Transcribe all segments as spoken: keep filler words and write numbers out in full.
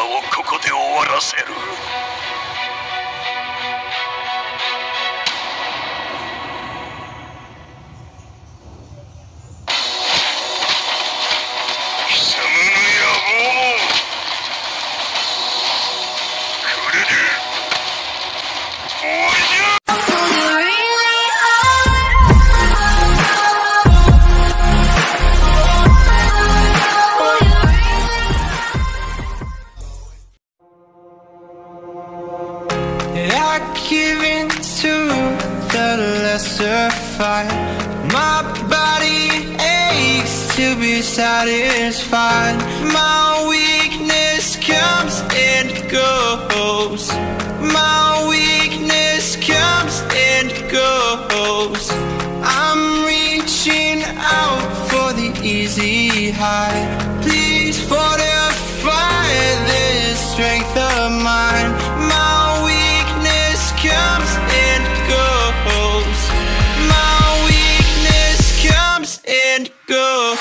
をここで終わらせる。貴様の野望もこれで終わりじゃ。 I give in to the lesser fight. My body aches to be satisfied. My weakness comes and goes. My weakness comes and goes. I'm reaching out for the easy high. Please fortify this strength of mine. My weakness comes and goes. My weakness comes and goes.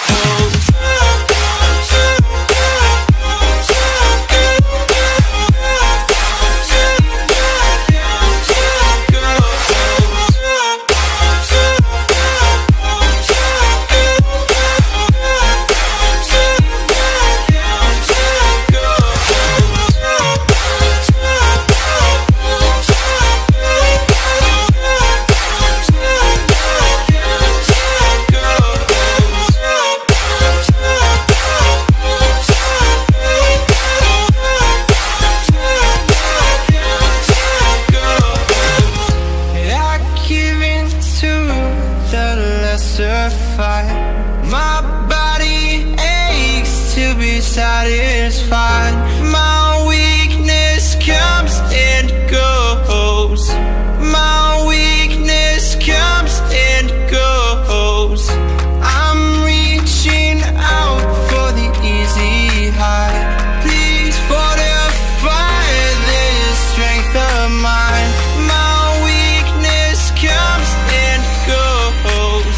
My body aches to be satisfied. My weakness comes and goes. My weakness comes and goes. I'm reaching out for the easy high. Please fortify this strength of mine. My weakness comes and goes.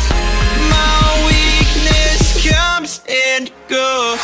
Comes and goes.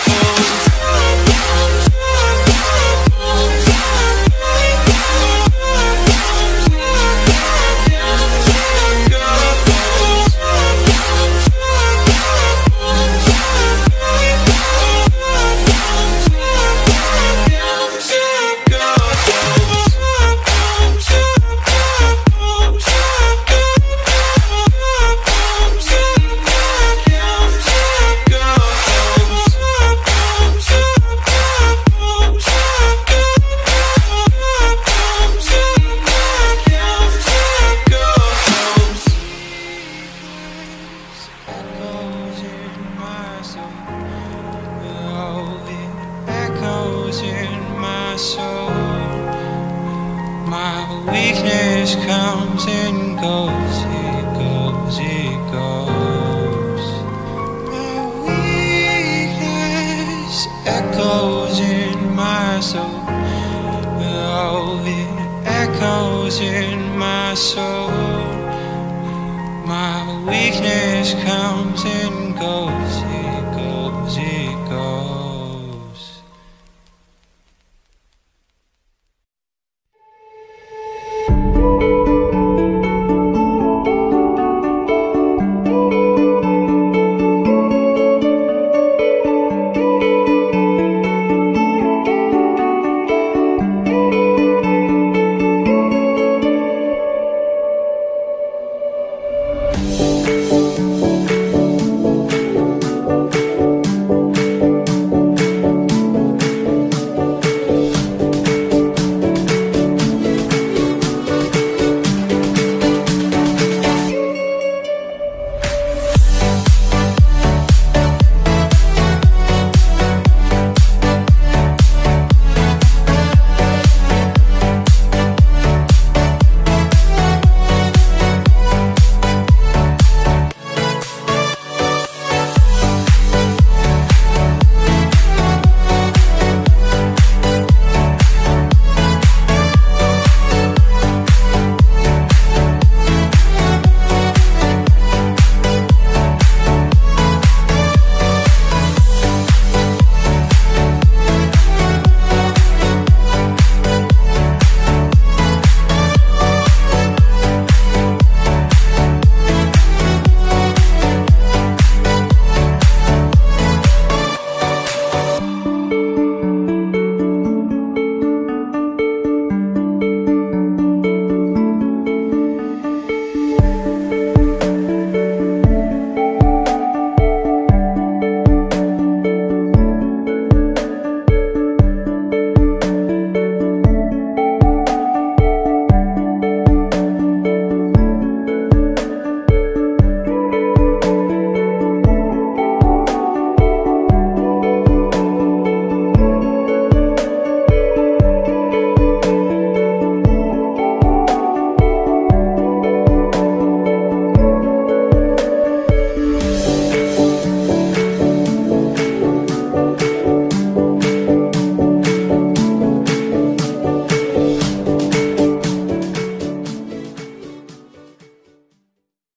My weakness comes and goes, it goes, it goes. My weakness echoes in my soul. Oh, it echoes in my soul. My weakness comes and goes.